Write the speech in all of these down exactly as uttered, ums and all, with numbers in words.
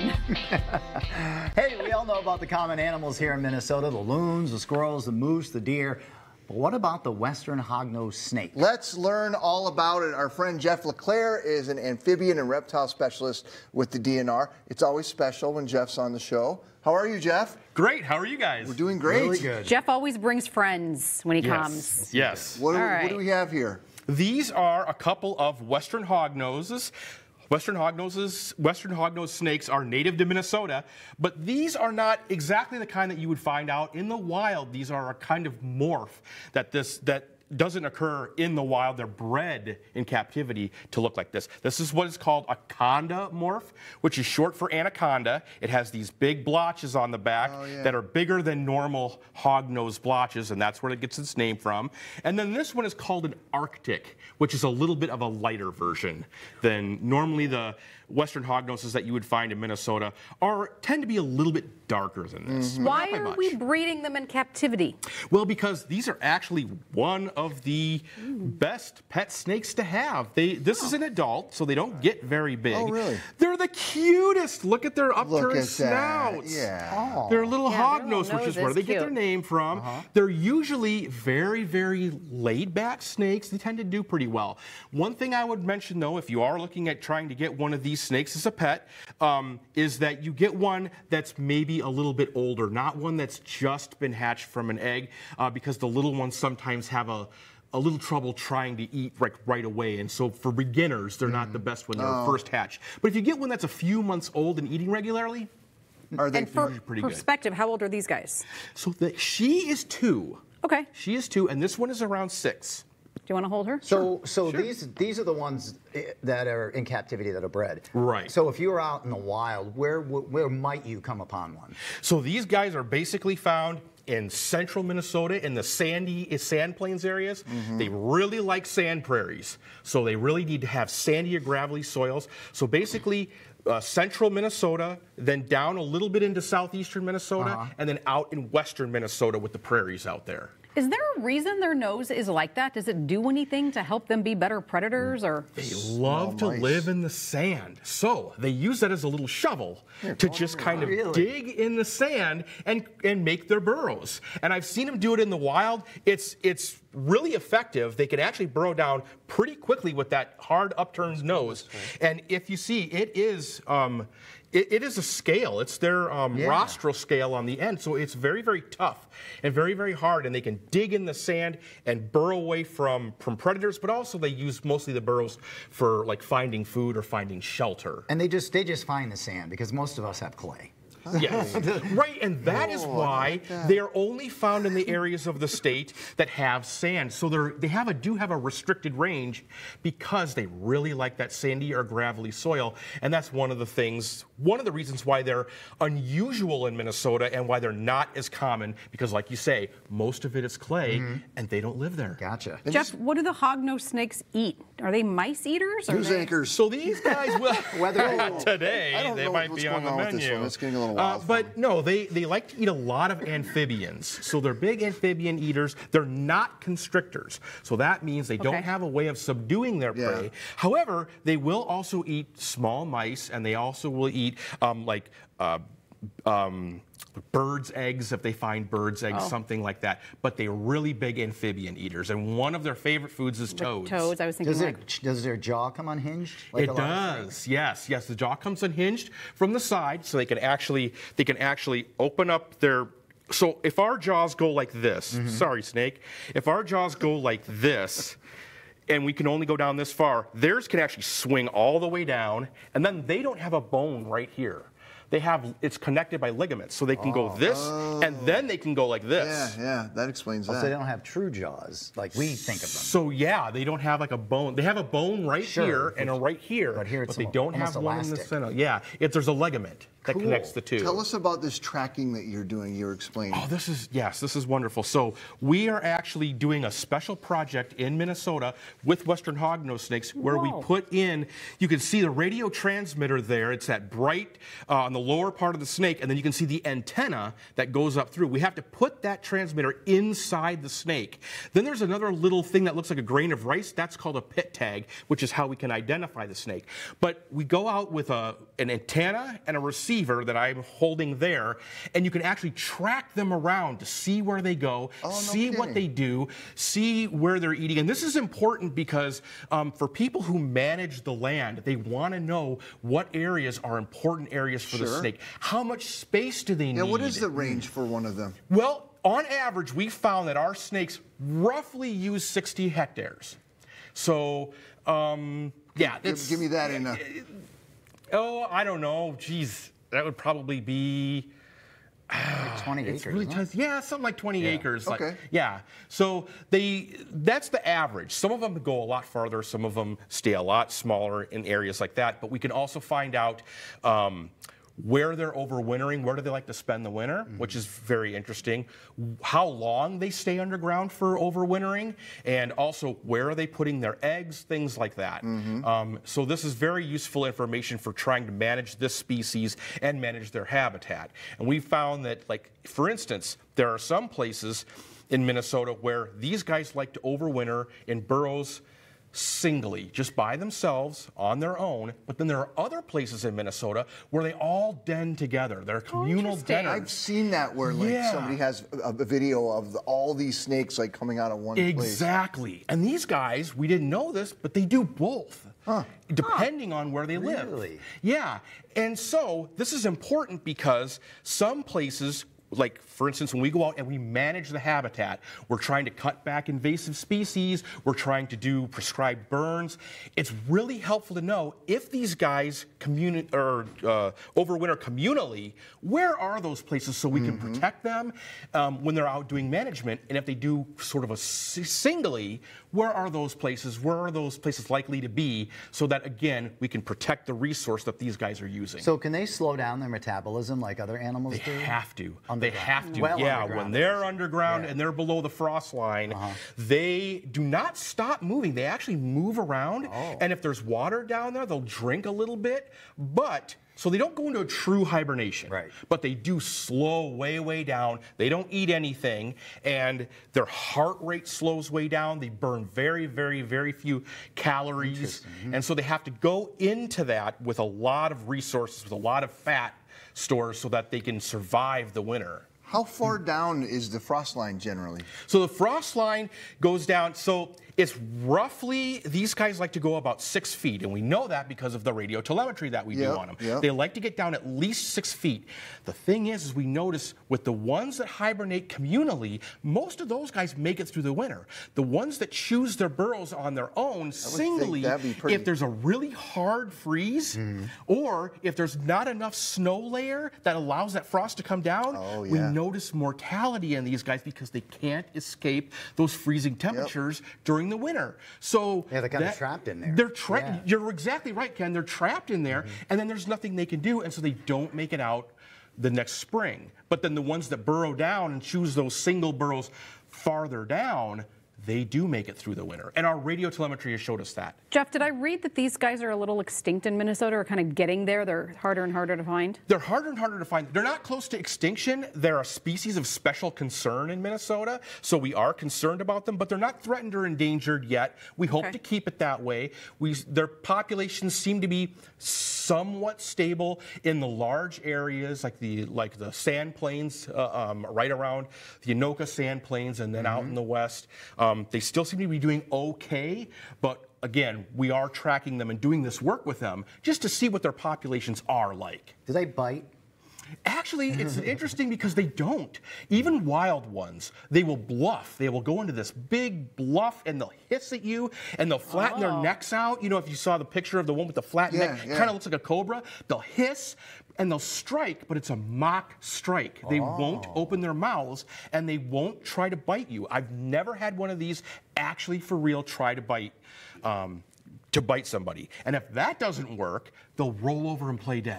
fun. Hey, we all know about the common animals here in Minnesota, the loons, the squirrels, the moose, the deer. But what about the western hog-nosed snake? Let's learn all about it. Our friend Jeff LeClaire is an amphibian and reptile specialist with the D N R. It's always special when Jeff's on the show. How are you, Jeff? Great. How are you guys? We're doing great. Really good. Jeff always brings friends when he Yes. comes. Yes. What do, All what right. do we have here? These are a couple of western hog-noses. Western hog-noses, western hog-nosed snakes are native to Minnesota, but these are not exactly the kind that you would find out in the wild. These are a kind of morph that this that doesn't occur in the wild. They're bred in captivity to look like this. This is what is called a conda morph, which is short for anaconda. It has these big blotches on the back Oh, yeah. that are bigger than normal hog-nosed blotches, and that's where it gets its name from. And then this one is called an Arctic, which is a little bit of a lighter version than normally the western hog-noses that you would find in Minnesota are tend to be a little bit darker than this. but Why not by are much. we breeding them in captivity? Well, because these are actually one of the best pet snakes to have. They this is an adult, so they don't get very big. Oh, really? They're the cutest. Look at their Look upturned at that. snouts. Yeah. They're little Yeah, their hog-nosed, little which is nose where is they get their cute. name from. They're usually very, very laid-back snakes. They tend to do pretty well. One thing I would mention, though, if you are looking at trying to get one of these snakes as a pet, um, is that you get one that's maybe a little bit older, not one that's just been hatched from an egg, uh, because the little ones sometimes have a a little trouble trying to eat right, right away. And so for beginners, they're not the best when they're Oh. first hatched. But if you get one that's a few months old and eating regularly, Are they And for pretty good. perspective, how old are these guys? so the, she is two. Okay. She is two, and this one is around six. Do you want to hold her? So, so these these are the ones eh, that are in captivity that are bred. Right. So if you were out in the wild, where w- where might you come upon one? So these guys are basically found in central Minnesota in the sandy sand plains areas. They really like sand prairies. So they really need to have sandy or gravelly soils. So basically, uh, central Minnesota, then down a little bit into southeastern Minnesota, and then out in western Minnesota with the prairies out there. Is there a reason their nose is like that? Does it do anything to help them be better predators, or? They love to mice. live in the sand. So they use that as a little shovel to just kind of Really? dig in the sand and, and make their burrows. And I've seen them do it in the wild. It's, it's really effective. They can actually burrow down pretty quickly with that hard upturned nose. And if you see, it is... Um, It, it is a scale. It's their um, Yeah. rostral scale on the end. So it's very, very tough and very, very hard. And they can dig in the sand and burrow away from, from predators, but also they use mostly the burrows for like finding food or finding shelter. And they just they just find the sand because most of us have clay. Yes, right, and that is why they are only found in the areas of the state that have sand. So they're they have a do have a restricted range because they really like that sandy or gravelly soil, and that's one of the things, one of the reasons why they're unusual in Minnesota and why they're not as common. Because, like you say, most of it is clay, and they don't live there. Gotcha. Jeff, what do the hog-nosed snakes eat? Are they mice eaters? Or News they... anchors. So these guys will Whether- today I don't they know might what's be on going the on with menu. this one. It's getting a little Uh, wild for but no, they they like to eat a lot of amphibians. So they're big amphibian eaters. They're not constrictors. So that means they Okay. don't have a way of subduing their Yeah. prey. However, they will also eat small mice, and they also will eat um, like. Uh, um, birds' eggs, if they find birds' eggs, Oh. something like that. But they're really big amphibian eaters, and one of their favorite foods is toads. Toads, I was thinking Does their like... does their jaw come unhinged? like It a lot of does, yes, yes. The jaw comes unhinged from the side, so they can actually they can actually open up their. So if our jaws go like this, sorry, snake. If our jaws go like this, and we can only go down this far, theirs can actually swing all the way down, and then they don't have a bone right here. They have it's connected by ligaments, so they can go this, and then they can go like this. Yeah, yeah, that explains So they that. don't have true jaws like we think of them. So yeah, they don't have like a bone. They have a bone right Sure, here and a right here, but here it's they almo- don't almost have one in the elastic. center. Yeah, it, there's a ligament that connects the two. Tell us about this tracking that you're doing, you're explaining. Oh, this is, yes, this is wonderful. So we are actually doing a special project in Minnesota with Western Hog-Nosed snakes where Whoa. we put in, you can see the radio transmitter there. It's that bright, uh, on the lower part of the snake, and then you can see the antenna that goes up through. We have to put that transmitter inside the snake. Then there's another little thing that looks like a grain of rice. That's called a pit tag, which is how we can identify the snake. But we go out with a, an antenna and a receiver that I'm holding there, and you can actually track them around to see where they go, Oh, no see what kidding. they do, see where they're eating. And this is important because um, for people who manage the land, they want to know what areas are important areas for the Sure. snake. How much space do they need? Yeah, what is the range for one of them? Well, on average, we found that our snakes roughly use sixty hectares. So, um, yeah. Give, it's- give me that in a... Oh, I don't know. Geez, that would probably be... Like twenty It's acres. really isn't it? tough. Yeah, something like twenty Yeah. acres. Like, Okay. yeah. So they that's the average. Some of them go a lot farther. Some of them stay a lot smaller in areas like that. But we can also find out um, where they're overwintering, where do they like to spend the winter, Mm-hmm. which is very interesting. How long they stay underground for overwintering, and also where are they putting their eggs, things like that. Mm-hmm. Um, so this is very useful information for trying to manage this species and manage their habitat. And we found that, like, for instance, there are some places in Minnesota where these guys like to overwinter in burrows singly, just by themselves, on their own. But then there are other places in Minnesota where they all den together. They're communal interesting. denners. I've seen that where like Yeah. somebody has a, a video of the, all these snakes like coming out of one place. Exactly. And these guys, we didn't know this, but they do both, depending on where they live. Really? Yeah. And so this is important because some places, like, for instance, when we go out and we manage the habitat, we're trying to cut back invasive species, we're trying to do prescribed burns. It's really helpful to know if these guys communi- or uh, overwinter communally, where are those places so we can protect them um, when they're out doing management? And if they do sort of a s- singly, where are those places? Where are those places likely to be so that, again, we can protect the resource that these guys are using? So can they slow down their metabolism like other animals They do? have to. They Underground. have to. Well yeah, underground, when that they're is. underground Yeah. and they're below the frost line, they do not stop moving. They actually move around. Oh. And if there's water down there, they'll drink a little bit. But so they don't go into a true hibernation. Right. But they do slow way, way down. They don't eat anything, and their heart rate slows way down. They burn very, very, very few calories. And so they have to go into that with a lot of resources, with a lot of fat stores so that they can survive the winter. How far down is the frost line generally? So the frost line goes down, so it's roughly, these guys like to go about six feet, and we know that because of the radio telemetry that we Yep, do on them. yep. They like to get down at least six feet. The thing is, is we notice with the ones that hibernate communally, most of those guys make it through the winter. The ones that choose their burrows on their own singly, that'd be pretty- if there's a really hard freeze, or if there's not enough snow layer that allows that frost to come down, Oh, we yeah. notice mortality in these guys because they can't escape those freezing temperatures during the winter. So Yeah, they're kinda that- trapped in there. They're tra- Yeah. You're exactly right, Ken. They're trapped in there, and then there's nothing they can do, and so they don't make it out the next spring. But then the ones that burrow down and choose those single burrows farther down, they do make it through the winter. And our radio telemetry has showed us that. Jeff, did I read that these guys are a little extinct in Minnesota, or kind of getting there? They're harder and harder to find? They're harder and harder to find. They're not close to extinction. They're a species of special concern in Minnesota, so we are concerned about them, but they're not threatened or endangered yet. We hope Okay. to keep it that way. We, their populations seem to be somewhat stable in the large areas, like the like the sand plains, uh, um, right around the Anoka sand plains, and then out in the west. Um, they still seem to be doing okay, but again, we are tracking them and doing this work with them just to see what their populations are like. Do they bite? Actually, it's interesting because they don't. Even wild ones, they will bluff. They will go into this big bluff and they'll hiss at you and they'll flatten their necks out. You know, if you saw the picture of the one with the flat Yeah, neck, yeah. kind of looks like a cobra. They'll hiss and they'll strike, but it's a mock strike. They won't open their mouths and they won't try to bite you. I've never had one of these actually for real try to bite. Um, to bite somebody. And if that doesn't work, they'll roll over and play dead.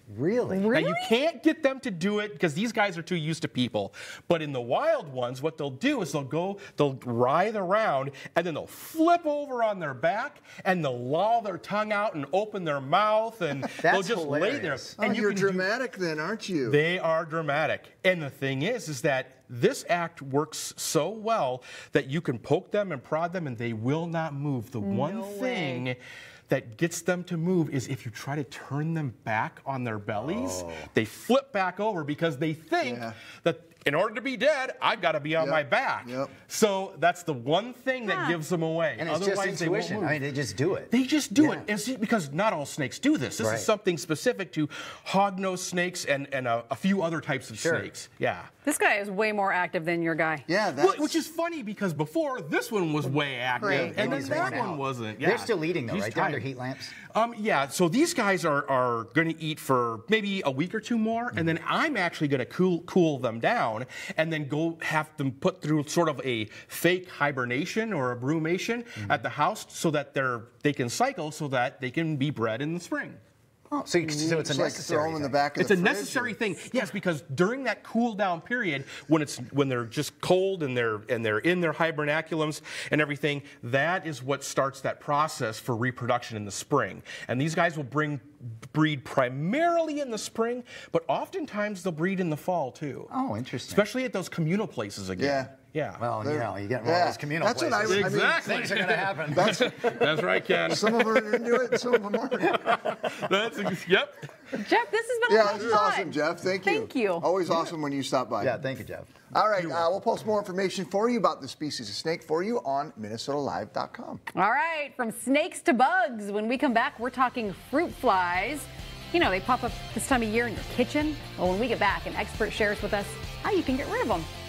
Really? Really? Now, you can't get them to do it because these guys are too used to people. But in the wild ones, what they'll do is they'll go, they'll writhe around, and then they'll flip over on their back, and they'll loll their tongue out and open their mouth, and they'll just lay there. hilarious. Oh, And you you're can do- dramatic then, aren't you? They are dramatic. And the thing is, is that this act works so well that you can poke them and prod them and they will not move. The one No thing way. that gets them to move is if you try to turn them back on their bellies, Oh. they flip back over because they think Yeah. that in order to be dead, I've got to be on Yep. my back. Yep. So that's the one thing that Huh. gives them away. And it's Otherwise, just they won't intuition. move. I mean, they just do it. They just do Yeah. it. And see, because not all snakes do this. This Right. is something specific to hog-nosed snakes and, and a, a few other types of Sure. snakes. Yeah. This guy is way more active than your guy. Yeah, Well, that's which is funny because before this one was way active, Great. and Maybe then he's that worn one out. wasn't. Yeah. They're still eating though, He's right? They're under tired. heat lamps. Um, yeah, so these guys are, are going to eat for maybe a week or two more, and then I'm actually going to cool cool them down, and then go have them put through sort of a fake hibernation or a brumation at the house, so that they're they can cycle, so that they can be bred in the spring. Oh, so, you, so it's a It's like necessary throw them in the thing. back of It's the a fridge necessary and- thing, yes, because during that cool down period, when it's when they're just cold and they're and they're in their hibernaculums and everything, that is what starts that process for reproduction in the spring. And these guys will bring breed primarily in the spring, but oftentimes they'll breed in the fall too. Oh, interesting. Especially at those communal places again. Yeah. Yeah. Well, you They're- know, you get one yeah, of those communal that's what I- places. I mean, Exactly. Things are going to happen. That's, That's right, Ken. some of them are into it, and some of them aren't. That's yep. Jeff, this has been a Yeah, lot this of is fun. awesome, Jeff. Thank you. Thank you. Always awesome when you stop by. Yeah, thank you, Jeff. All right, uh, we'll post more information for you about the species of snake for you on Minnesota Live dot com. All right, from snakes to bugs. When we come back, we're talking fruit flies. You know, they pop up this time of year in your kitchen. Well, when we get back, an expert shares with us how you can get rid of them.